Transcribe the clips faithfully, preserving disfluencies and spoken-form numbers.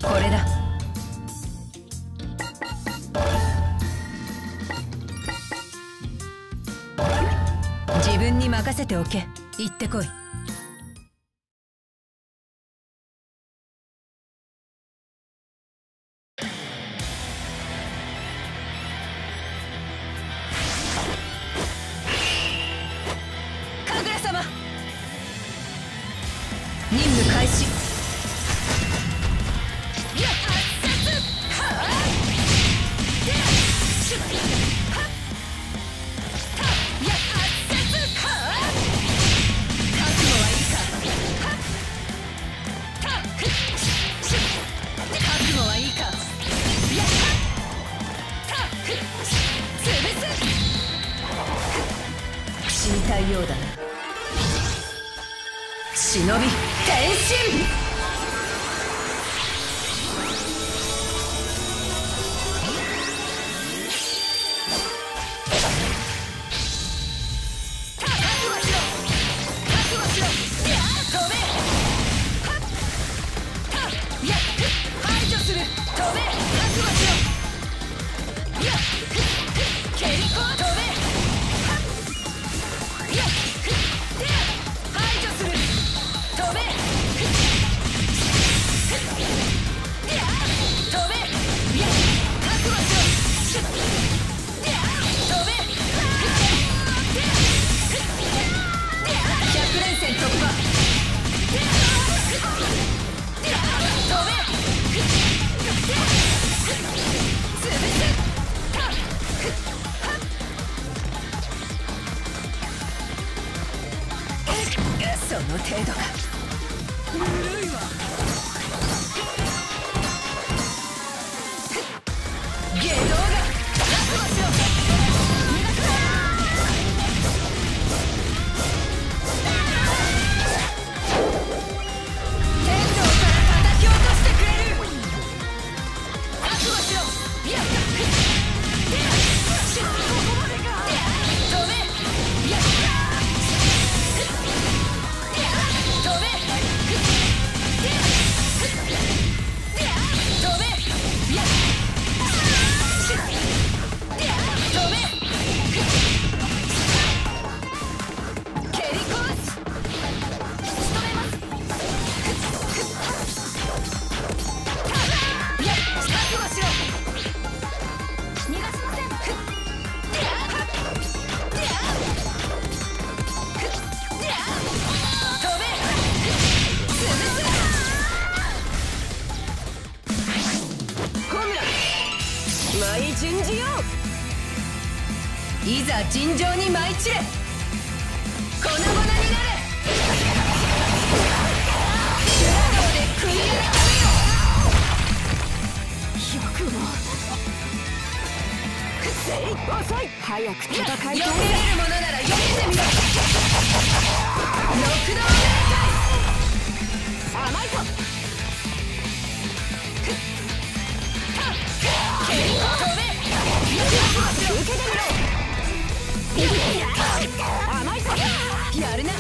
これだ。自分に任せておけ。行ってこい。神楽様、任務開始。死にたいようだな。忍び転身。その程度か。ぬるいわ。下道が覚悟しろ。天井から叩き落としてくれる。覚悟しろ。いやここまでか。飛べ。いや順次よ。いざ尋常に舞い散れ。粉々になれ。修道で食い入れためよ。よくも遅い。早く戦いたい。読めるものなら読めてみろ。六道明快。甘いぞ。受けてみろ。甘いぞ。やるな。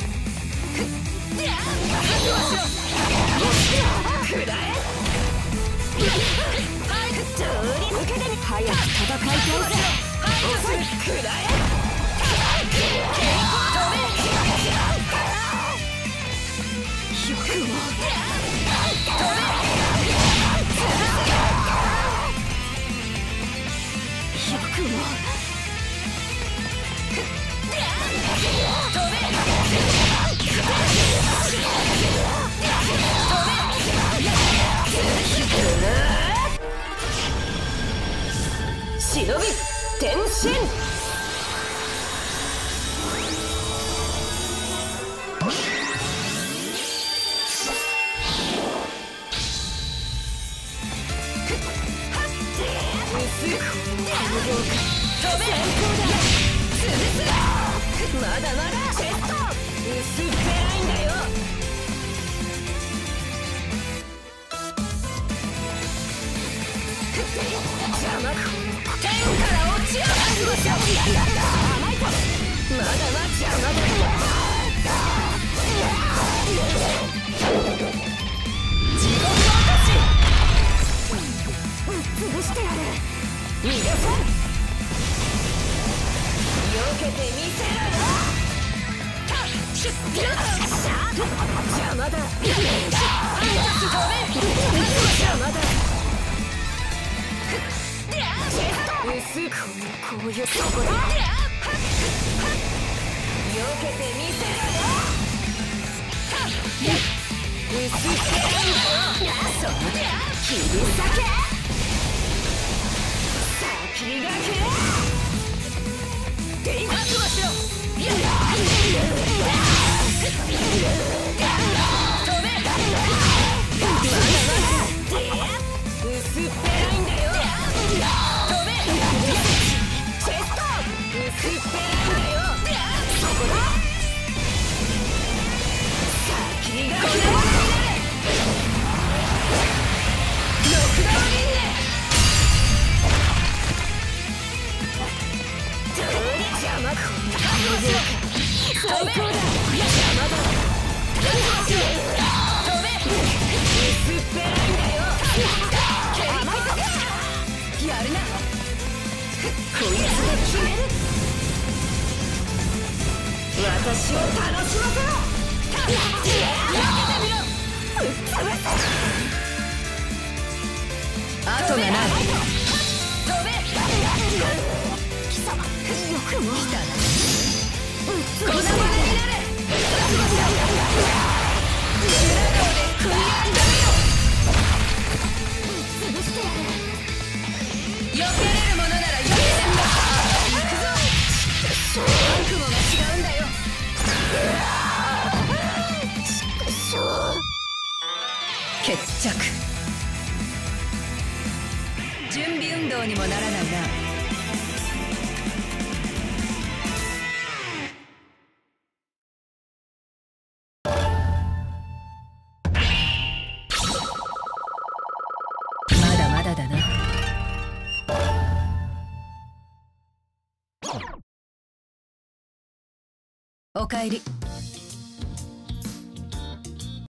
くらえ。受けてみ。早く戦いたいぜ。遅い。くらえ。よくも飛べ。よくも飛べ。忍び転身。まだまだチェスト薄っぺらいんだよ。邪魔。天から落ちよ。甘いぞ。まだまだ邪魔だよ。地獄落とし。 まだ飛べまだ薄くこういうところ避けてみせろよ薄くその切り裂け先がけで覚悟しろ飛べ薄っぺらいんだよ飛べチェスト薄っぺらいんだよそこだ先がけロックダウンリング邪魔こんな最高だ邪魔だ飛べ薄っぺらいんだよ甘いぞやるなこいつで決める私を楽しませろ避けてみろぶっ潰す後がない飛べ貴様よくも来たな粉々になれ裏顔で食い合んだめよ潰してやる避けれるものなら避けてみろ行くぞ悪夢が違うんだよ決着準備運動にもならないなまだまだだなおかえり